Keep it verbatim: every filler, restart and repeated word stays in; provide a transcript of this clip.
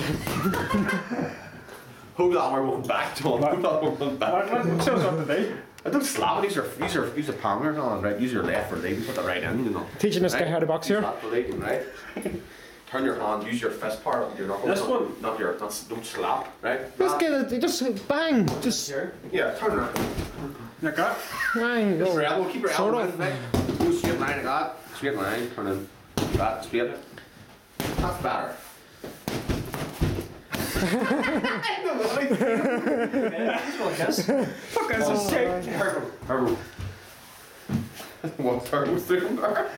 Hold on, we're going back, John. Hold on, we're going back. What, what, show us what to do. I don't slap it. Use your, use your, use the palmers on, right? Use your left for leading. Put the right in, you know. Teaching this right? guy how to box use here. that for leading, right? Turn your hand. Use your fist part of your knuckles. This not, one? Not your. Not, don't slap, right? Just That- get it, just bang, just Yeah, turn around. like that. Bang, Keep your go. elbow. Keep your Sort elbow of. in, right? Go straight line like that. Straight line. Turn in. That straight. That's better. Fuck, that's a sick. Turbo. Turbo. What turbo?